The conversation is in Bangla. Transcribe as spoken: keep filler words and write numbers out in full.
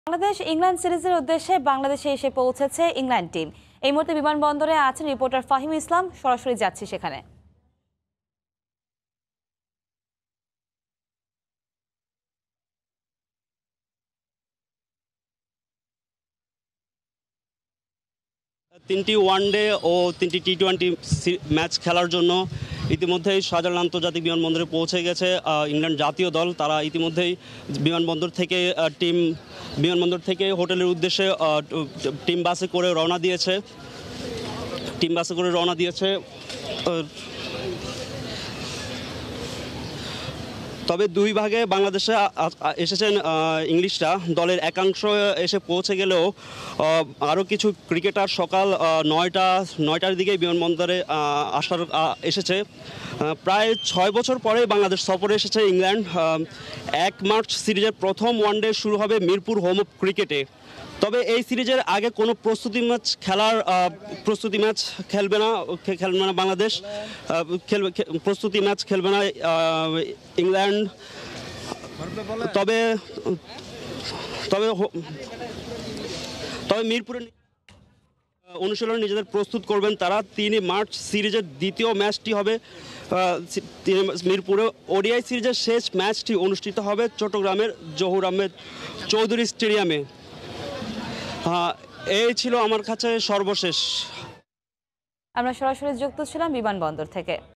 বাংলাদেশ ইংল্যান্ড সিরিজের উদ্দেশ্যে বাংলাদেশে এসে পৌঁছেছে ইংল্যান্ড টিম। এই মুহূর্তে বিমানবন্দরে আছেন রিপোর্টার ফাহিম ইসলাম, সরাসরি যাচ্ছি সেখানে। তিনটি ওয়ানডে ও তিনটি টি টোয়েন্টি ম্যাচ খেলার জন্য ইতিমধ্যেই শাহজালাল আন্তর্জাতিক বিমানবন্দরে পৌঁছে গেছে ইংল্যান্ড জাতীয় দল। তারা ইতিমধ্যেই বিমানবন্দর থেকে টিম বিমানবন্দর থেকে হোটেলের উদ্দেশ্যে টিম বাসে করে রওনা দিয়েছে টিম বাসে করে রওনা দিয়েছে তবে দুই ভাগে বাংলাদেশে এসেছেন ইংলিশরা। দলের একাংশ এসে পৌঁছে গেলেও আরও কিছু ক্রিকেটার সকাল নয়টা নয়টার দিকে বিমানবন্দরে আসার এসেছে। প্রায় ছয় বছর পরে বাংলাদেশ সফরে এসেছে ইংল্যান্ড। এক মার্চ সিরিজের প্রথম ওয়ানডে শুরু হবে মিরপুর হোম অফ ক্রিকেটে। তবে এই সিরিজের আগে কোনো প্রস্তুতি ম্যাচ খেলার প্রস্তুতি ম্যাচ খেলবে না খেলবে না বাংলাদেশ খেলবে প্রস্তুতি ম্যাচ খেলবে না ইংল্যান্ড। তবে তবে তবে মিরপুরে অনুশীলনে নিজেদের প্রস্তুত করবেন তারা। তিন মার্চ সিরিজের দ্বিতীয় ম্যাচটি হবে মিরপুরে। ওডিআই সিরিজের শেষ ম্যাচটি অনুষ্ঠিত হবে চট্টগ্রামের জহুর আহমেদ চৌধুরী স্টেডিয়ামে। এই ছিল আমার কাছে সর্বশেষ। আমরা সরাসরি যুক্ত ছিলাম বিমানবন্দর থেকে।